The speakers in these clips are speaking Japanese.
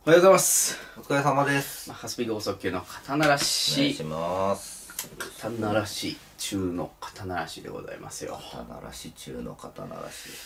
おはようございます。 お疲れ様です。 ハスピ剛速球の肩慣らお願いし。 します。 肩慣らし中の肩慣らしでございますよ。 肩慣らし中の肩慣らし。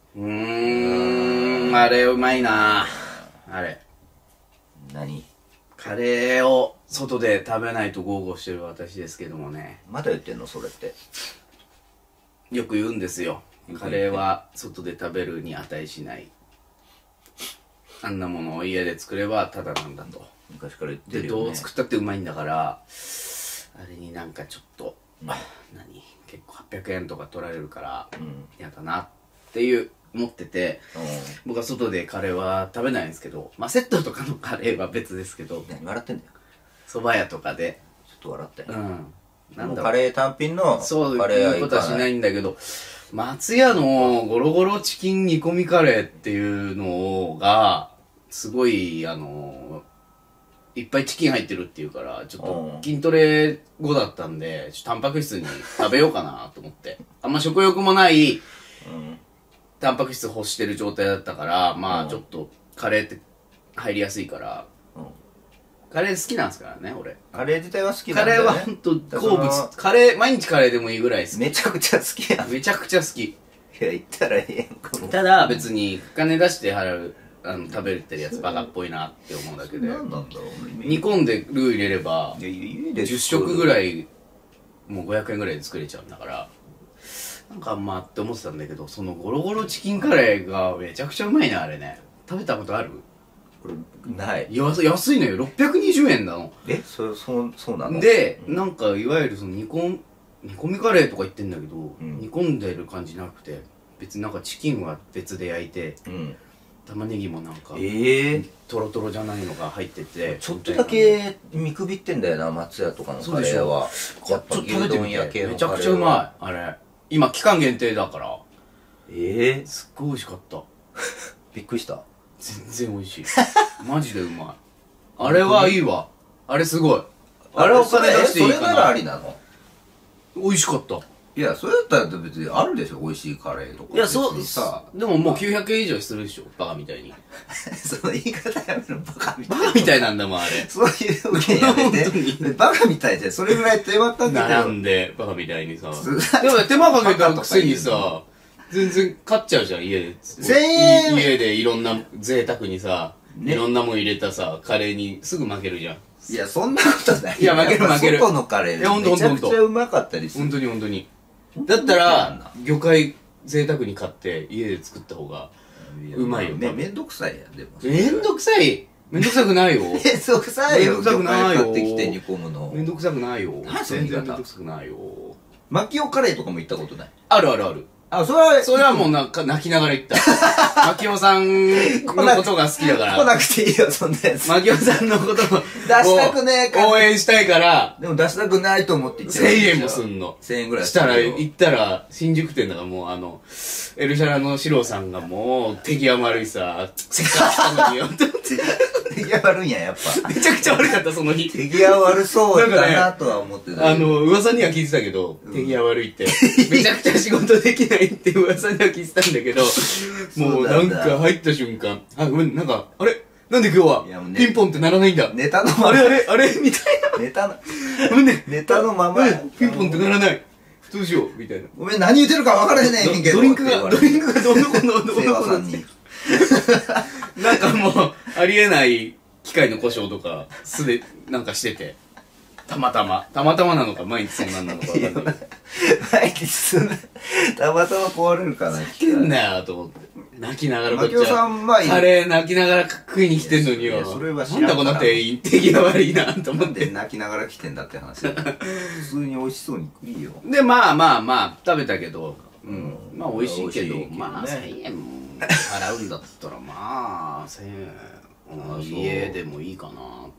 あれうまいなあれ。 何？ カレーを外で食べないと豪語してる私ですけどもね。 まだ言ってんのそれって。 よく言うんですよ。カレーは外で食べるに値しない。あんなものを家で作ればただなんだと。 昔から言ってで、 るよね。 どう作ったってうまいんだから、あれになんかちょっと、結構800円とか取られるから嫌だなっていう思ってて、僕は外でカレーは食べないんですけど、まあセットとかのカレーは別ですけど、 何笑ってんだよ。 蕎麦屋とかで、 ちょっと笑ったよ。 なんだろう、 カレー単品のそうカレーいうことはしないんだけど、松屋のゴロゴロチキン煮込みカレーっていうのが、すごい、いっぱいチキン入ってるっていうから、ちょっと筋トレ後だったんで、タンパク質に食べようかなと思って。あんま食欲もない、タンパク質欲してる状態だったから、まあちょっとカレーって入りやすいから、カレー好きなんですからね、俺。 カレー自体は好きなんだよね。 カレーはほんと好物。カレー、毎日カレーでもいいぐらい好き。 めちゃくちゃ好きやん。 めちゃくちゃ好き。 いや、言ったらええやんか。 ただ別に金出して払う、食べれてるやつバカっぽいなって思うだけで。 何なんだろうね。 煮込んでルー入れれば、 家で 10食ぐらい、もう500円ぐらいで作れちゃうんだから、なんかあんまって思ってたんだけど、そのゴロゴロチキンカレーがめちゃくちゃうまいな、あれね。食べたことある？ これ、ない。 安いのよ。620円なの。 そうなの？ で、なんかいわゆるその煮込みカレーとか言ってんだけど、煮込んでる感じなくて、別になんかチキンは別で焼いて、玉ねぎもなんか、トロトロじゃないのが入ってて、 ちょっとだけ見くびってんだよな、松屋とかのカレーは。 やっぱ牛丼屋系のカレーめちゃくちゃうまい、あれ。今期間限定だから。すっごい美味しかった。 びっくりした。 全然美味しい。マジでうまい。あれはいいわ。あれすごい。あれお金出していいかな。 それならありなの？ 美味しかった。 いや、それだったら別にあるでしょ、美味しいカレーとか。 いや、そうさ、でももう900円以上するでしょ、バカみたいに。 その言い方やめろ、バカみたい。 バカみたいなんだもん、あれ。 そういうわけやめて。バカみたいじゃん、それぐらい手間かけて。 並んで、バカみたいにさ。でも手間かけたくせにさ、全然買っちゃうじゃん、家で。 1000円家でいろんな贅沢にさ、いろんなもん入れたさ、カレーにすぐ負けるじゃん。 いや、そんなことない。 いや、負ける負ける。 外のカレーめちゃくちゃうまかったりする。 本当に本当に。だったら、魚介贅沢に買って家で作った方がうまいよ。 めんどくさいやん、でも。 めんどくさい？めんどくさくないよ。 めんどくさいよ、 めんどくさくないよ。 買ってきて煮込むの。 めんどくさくないよ。 全然めんどくさくないよ。 マキオカレーとかも行ったことない？ あるあるある。 あ、それはもう泣きながら言った。マキオさんのことが好きだから。 来なくていいよ、そんなやつ。 マキオさんのことを出したくねえから。 応援したいから。 でも出したくないと思って言って 1000円もすんの。 1000円ぐらいしたら、行ったら、新宿店だからもうエルシャラのシロさんがもう、手際悪いさ、せっかく来たのによって思って。 手際悪いんや、やっぱ。 めちゃくちゃ悪かった、その日。 手際悪そうだなとは思ってた。 噂には聞いてたけど、手際悪いって。めちゃくちゃ仕事できないって噂には聞いてたんだけど、もうなんか入った瞬間、ごめん、なんか、あれなんで今日は、ピンポンってならないんだ。 ネタのまま。 あれみたいな。 ネタの、 ごめんね。 ネタのまま。 ピンポンってならない。どうしようみたいな。 ごめん、何言ってるか分からへんねんけど。 ドリンクがどの子の、どの子さんに。 なんかもう、ありえない機械の故障とか、なんかしてて。たまたまなのか、毎日そんなんなのか分かんない。 毎日たまたま壊れるかな。 来てんだよ、と思って。泣きながらこっちマキオさんはカレー泣きながら食いに来てんのによ。 それは知なんだこの店員、手際悪いな、と思って。 泣きながら来てんだって話。普通に美味しそうに食いよ。 で、まあ、食べたけど、まあ美味しいけど、まあ1000円払うんだったら、まあ1000円、家でもいいかな。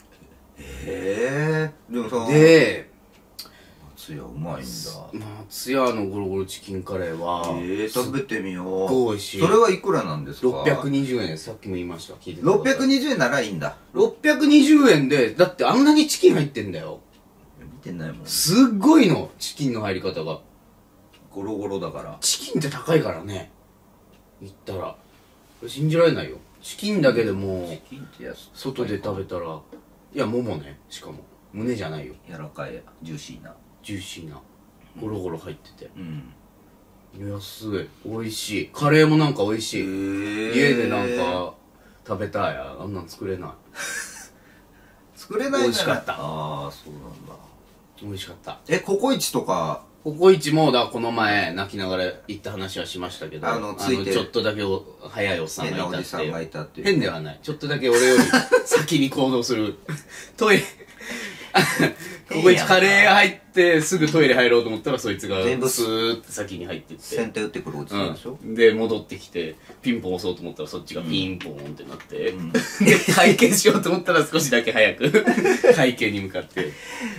でもさ、 で、 松屋うまいんだ。 松屋のゴロゴロチキンカレーは、 食べてみよう。 すっごい美味しい。 それはいくらなんですか ？620円、さっきも言いました。聞いてた。 620円ならいいんだ。 620円で、だってあんなにチキン入ってんだよ。 見てないもん。 すっごいの、チキンの入り方が。 ゴロゴロだから。 チキンって高いからね。言ったら。信じられないよ。 チキンだけでもチキンってやつ外で食べたら、いやももね、しかも胸じゃないよ、 柔らかいジューシーな。 ジューシーなゴロゴロ入ってて、 うん。 いやすごい美味しい。カレーもなんか美味しい。家でなんか食べたい。あんなん作れない。 作れないんじゃない？ 美味しかった。 ああ、そうなんだ。 美味しかった。 ココイチとか、 ココイチもだ、この前泣きながら行った話はしましたけど、 ついてちょっとだけ早いおっさん変なおじさんがいたっていう。 がいたっていう。 変ではない。ちょっとだけ俺より先に行動する。トイレココイチカレー入ってすぐトイレ入ろうと思ったらそいつが全部スーって先に入ってって、 先手打ってくるおじさんでしょ。 で戻ってきてピンポン押そうと思ったらそっちがピンポンってなって、 んで会計しようと思ったら少しだけ早く会計に向かって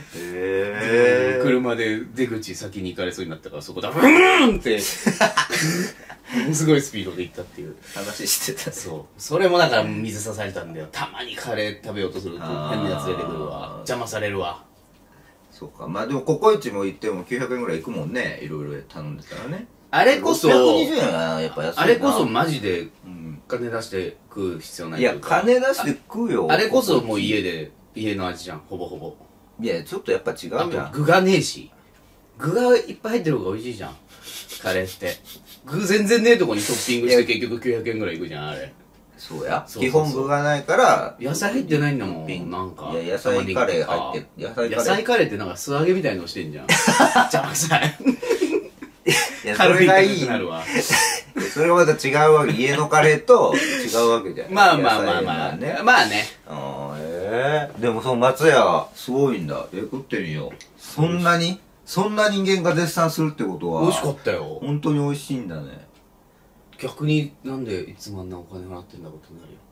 車で出口先に行かれそうになったからそこでブーンってものすごいスピードで行ったっていう話してた。 そうそれもだから水刺されたんだよ。たまにカレー食べようとすると変なやつ出てくるわ。邪魔されるわ。 そうか。まあでもココイチも行っても900円ぐらいいくもんね。いろいろ頼んでたらね。 あれこそ 620円はやっぱ安いな。 あれこそマジでうん。 金出して食う必要ないいや、金出して食うよ。 あれこそもう家の味じゃん、ほぼほぼ。 いや、ちょっとやっぱ違うじゃあん。 と具がねえし、具がいっぱい入ってる方が美味しいじゃん、カレーって具全然ねえとこにトッピングして結局900円ぐらいいくじゃん、あれ。 そうや。 そうそうそう基本具がないから、 野菜入ってないんだもピンん、なんか。 いや、野菜カレー入ってる。 野菜カレーってなんか素揚げみたいのしてんじゃん。邪魔くさい。 いや、 カロリー高それがいい。 くなるわ。 それはまた違うわけ。家のカレーと違うわけじゃん。 まあまあまあまあ、 ね。 まあね。 でもその松屋、すごいんだ。食ってみよう。そんな人間が絶賛するってことは。 美味しかったよ。 本当に美味しいんだね。 逆になんでいつもあんなお金払ってんだろうってなるよ。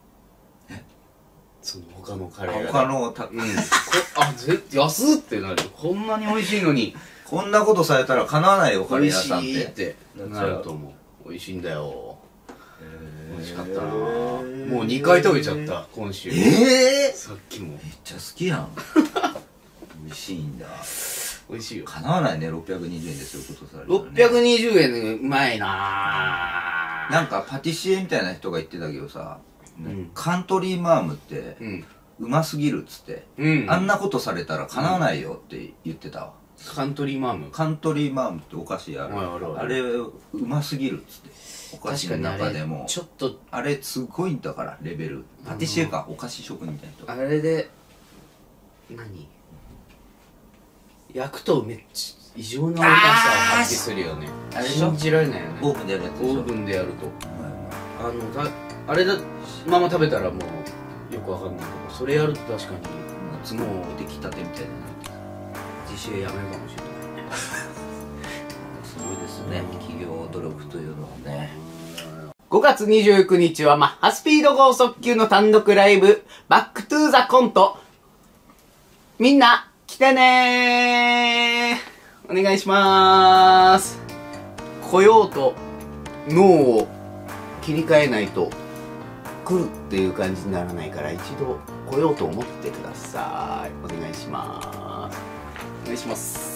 その他のカレーが。 他の安っってなるよ。こんなに美味しいのに。 こんなことされたら叶わないよ、カレー美味し屋さんって。 いってなると思う。美味しいんだよ。美味しかったな。もう2回食べちゃった、今週。さっきも。 めっちゃ好きやん。美味しいんだ。 美味しいよ。 叶わないね、620円でそういうことされるのね。 620円うまいなぁ。 なんかパティシエみたいな人が言ってたけどさ、 んカントリーマームってうん。 うますぎるっつって、 うん。 あんなことされたら叶わないよって言ってたわ。 カントリーマーム。 カントリーマームってお菓子ある。 あるあれうますぎるっつって。お菓子の中でも。 ちょっと、 あれすごいんだから、レベル。パティシエか、お菓子職人みたいな人。 あれで、何焼くとめっちゃ異常なうまさを発揮するよね。 あれでしょ信じられないよね。 オーブンでやるやつでしょ。 オーブンでやると。 はいあれだ、まま食べたらもう、よくわかんないけど、それやると確かに、 つも出来たてみたいな。 自主やめるかもしれないね。 すごいですね、企業努力というのはね。 5月29日はマッハスピード剛速球の単独ライブ、バックトゥーザコント。みんな、来てねー。お願いしまーす。来ようと脳を切り替えないと来るっていう感じにならないから一度来ようと思ってください。お願いします。お願いします。